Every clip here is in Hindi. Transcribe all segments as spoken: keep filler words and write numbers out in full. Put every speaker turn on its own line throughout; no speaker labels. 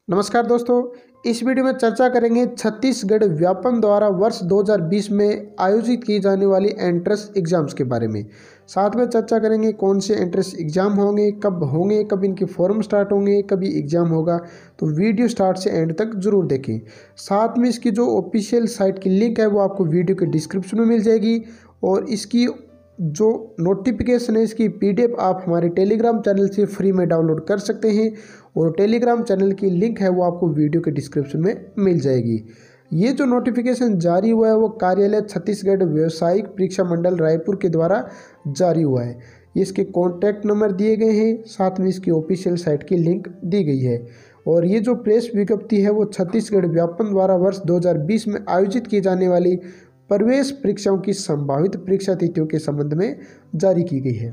नमस्कार दोस्तों, इस वीडियो में चर्चा करेंगे छत्तीसगढ़ व्यापम द्वारा वर्ष दो हज़ार बीस में आयोजित की जाने वाली एंट्रेंस एग्जाम्स के बारे में। साथ में चर्चा करेंगे कौन से एंट्रेंस एग्जाम होंगे, कब होंगे, कब इनके फॉर्म स्टार्ट होंगे, कभी एग्जाम होगा। तो वीडियो स्टार्ट से एंड तक जरूर देखें। साथ में इसकी जो ऑफिशियल साइट की लिंक है वो आपको वीडियो के डिस्क्रिप्शन में मिल जाएगी और इसकी जो नोटिफिकेशन है इसकी पीडीएफ आप हमारे टेलीग्राम चैनल से फ्री में डाउनलोड कर सकते हैं और टेलीग्राम चैनल की लिंक है वो आपको वीडियो के डिस्क्रिप्शन में मिल जाएगी। ये जो नोटिफिकेशन जारी हुआ है वो कार्यालय छत्तीसगढ़ व्यावसायिक परीक्षा मंडल रायपुर के द्वारा जारी हुआ है। इसके कॉन्टैक्ट नंबर दिए गए हैं, साथ में इसकी ऑफिशियल साइट की लिंक दी गई है। और ये जो प्रेस विज्ञप्ति है वो छत्तीसगढ़ व्यापम द्वारा वर्ष दो हज़ार बीस में आयोजित की जाने वाली प्रवेश परीक्षाओं की संभावित परीक्षा तिथियों के संबंध में जारी की गई है।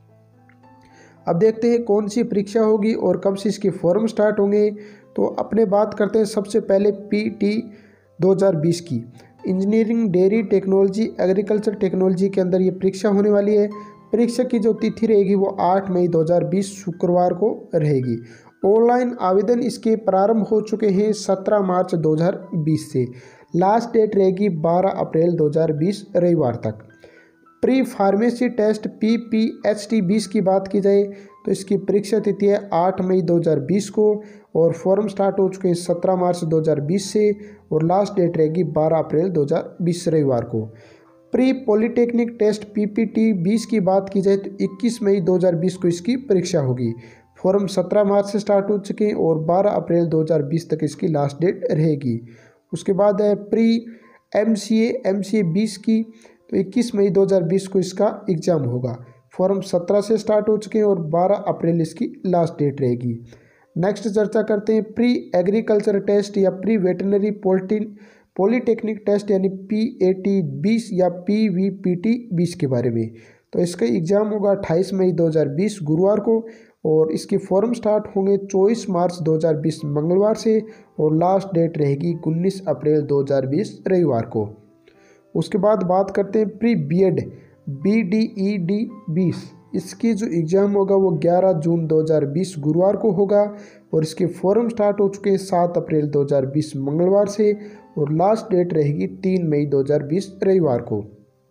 अब देखते हैं कौन सी परीक्षा होगी और कब से इसके फॉर्म स्टार्ट होंगे। तो अपने बात करते हैं सबसे पहले पीटी दो हज़ार बीस की। Engineering, dairy technology, agriculture technology के अंदर ये परीक्षा होने वाली है। परीक्षा की जो तिथि रहेगी वो आठ मई दो हज़ार बीस शुक्रवार को रहेगी। ऑनलाइन आवेदन इसके प्रारंभ हो चुके हैं सत्रह मार्च दो हज़ार बीस से। लास्ट डेट रहेगी बारह अप्रैल दो हज़ार बीस रविवार तक। Pre pharmacy test P P H T बीस की बात की जाए तो इसकी परीक्षा तिथि है आठ मई दो हज़ार बीस को और फॉर्म स्टार्ट हो चुके हैं सत्रह मार्च दो हज़ार बीस से और लास्ट डेट रहेगी बारह अप्रैल दो हज़ार बीस रविवार को। Pre polytechnic test P P T बीस की बात की जाए तो इक्कीस मई दो हज़ार बीस को इसकी परीक्षा होगी। फॉर्म सत्रह मार्च से स्टार्ट हो चुके हैं और बारह अप्रैल दो हज़ार बीस तक इसकी लास्ट डेट रहेगी। उसके बाद है pre M C A M C A बीस की, तो इक्कीस मई दो हज़ार बीस को इसका एग्ज़ाम होगा। फॉर्म सत्रह से स्टार्ट हो चुके हैं और बारह अप्रैल इसकी लास्ट डेट रहेगी। नेक्स्ट चर्चा करते हैं प्री एग्रीकल्चर टेस्ट या प्री वेटनरी पोल्टिन पॉलीटेक्निक टेस्ट यानी पी ए टी बीस या पी वी पी टी बीस के बारे में। तो इसका एग्ज़ाम होगा अट्ठाईस मई दो हज़ार बीस गुरुवार को और इसके फॉर्म स्टार्ट होंगे चौबीस मार्च दो हज़ार बीस मंगलवार से और लास्ट डेट रहेगी उन्नीस अप्रैल दो हज़ार बीस रविवार को। उसके बाद बात करते हैं pre B Ed B D E D बीस। इसकी जो एग्ज़ाम होगा वो ग्यारह जून दो हज़ार बीस गुरुवार को होगा और इसके फॉर्म स्टार्ट हो चुके हैं सात अप्रैल दो हज़ार बीस मंगलवार से और लास्ट डेट रहेगी तीन मई दो हज़ार बीस रविवार को।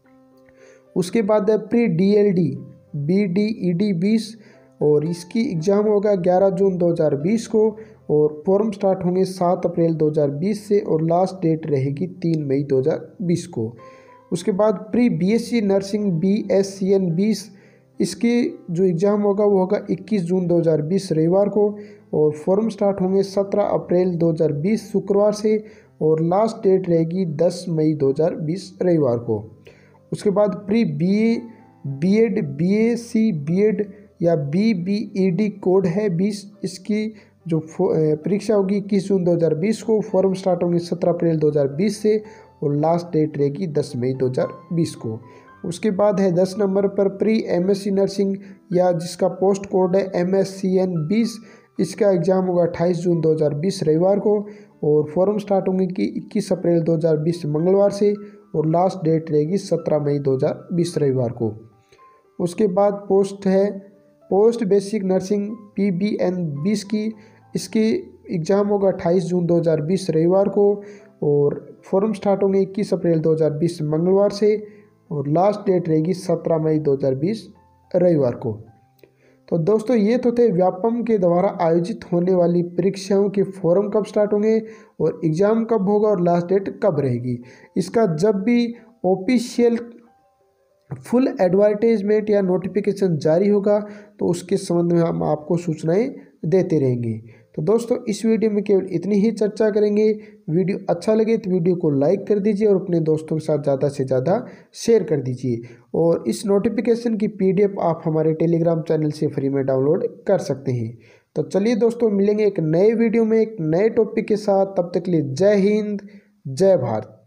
उसके बाद है pre D L D B D E D बीस और इसकी एग्ज़ाम होगा ग्यारह जून दो हज़ार बीस को और फॉर्म स्टार्ट होंगे सात अप्रैल दो हज़ार बीस से और लास्ट डेट रहेगी तीन मई दो हज़ार बीस को। उसके बाद pre BSc nursing B S C N बीस, इसके जो एग्ज़ाम होगा वो होगा इक्कीस जून दो हज़ार बीस रविवार को और फॉर्म स्टार्ट होंगे सत्रह अप्रैल दो हज़ार बीस शुक्रवार से और लास्ट डेट रहेगी दस मई दो हज़ार बीस रविवार को। उसके बाद pre B A B Ed B A C B Ed या B B E D code है बीस, इसकी जो परीक्षा होगी इक्कीस जून दो हज़ार बीस को। फॉर्म स्टार्ट होंगे सत्रह अप्रैल दो हज़ार बीस से और लास्ट डेट रहेगी दस मई दो हज़ार बीस को। उसके बाद है दस नंबर पर pre M S C nursing या जिसका पोस्ट कोड है एम एस सी एन बीस, इसका एग्ज़ाम होगा अट्ठाईस जून दो हज़ार बीस रविवार को और फॉर्म स्टार्ट होंगे कि इक्कीस अप्रैल दो हज़ार बीस मंगलवार से और लास्ट डेट रहेगी सत्रह मई दो हज़ार बीस रविवार को। उसके बाद पोस्ट है post basic nursing P B N बीस की, इसकी एग्ज़ाम होगा अट्ठाईस जून दो हज़ार बीस रविवार को और फॉर्म स्टार्ट होंगे इक्कीस अप्रैल दो हज़ार बीस मंगलवार से और लास्ट डेट रहेगी सत्रह मई दो हज़ार बीस रविवार को। तो दोस्तों ये तो थे व्यापम के द्वारा आयोजित होने वाली परीक्षाओं के फॉर्म कब स्टार्ट होंगे और एग्ज़ाम कब होगा और लास्ट डेट कब रहेगी। इसका जब भी ऑफिशियल फुल एडवर्टाइजमेंट या नोटिफिकेशन जारी होगा तो उसके संबंध में हम आपको सूचनाएं देते रहेंगे। तो दोस्तों इस वीडियो में केवल इतनी ही चर्चा करेंगे। वीडियो अच्छा लगे तो वीडियो को लाइक कर दीजिए और अपने दोस्तों के साथ ज़्यादा से ज़्यादा शेयर कर दीजिए और इस नोटिफिकेशन की पीडीएफ आप हमारे टेलीग्राम चैनल से फ्री में डाउनलोड कर सकते हैं। तो चलिए दोस्तों मिलेंगे एक नए वीडियो में एक नए टॉपिक के साथ, तब तक के लिए जय हिंद जय भारत।